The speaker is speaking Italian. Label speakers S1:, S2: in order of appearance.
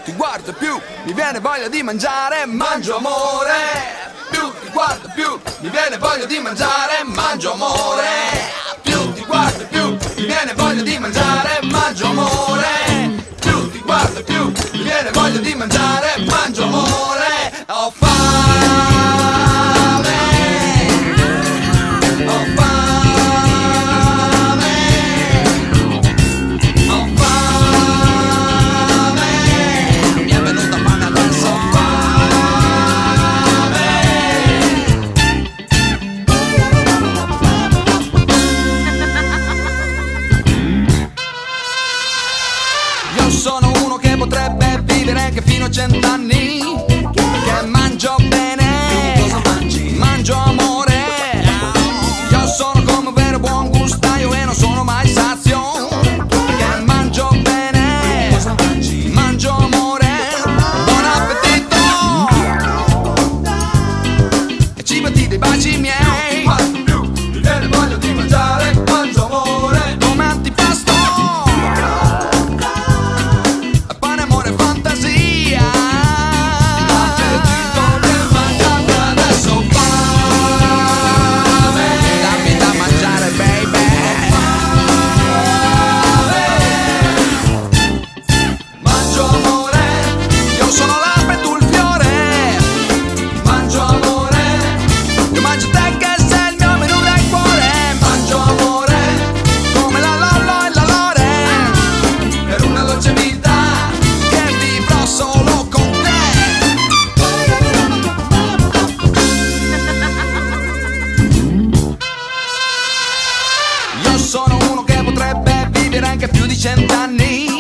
S1: ti guardo più mi viene voglia di mangiare, mangio amore. Più ti guardo più mi viene voglia di mangiare, mangio amore. Più ti guardo più mi viene voglia di mangiare, mangio amore. Più ti guardo più mi viene voglia di mangiare, mangio amore. Ho fame, ho fame, ho fame, mi è venuta fame adesso, ho fame. Io sono uno che potrebbe vivere anche fino a 100 anni, che mangio bene, cosa mangi? Mangio amore. Io sono come un vero buon gustaio e non sono mai sazio, che mangio bene, cosa mangi? Mangio amore. Buon appetito e cibati dei baci miei. Quanto più mi viene voglia di mangiare, mangio amore. Come antipasto pane, amore, fantasia. Appetito per mangiare adesso, ho fame. Dammi da mangiare, baby. Mangio amore. Io sono l'alba e tu il fiore. Mangio amore. Io mangio te che sei il mio menù del cuore. Mangio amore. Come la Lollo e la Lore. Per una dolce vita che vivrò solo con te. Io sono uno che potrebbe vivere anche più di 100 anni,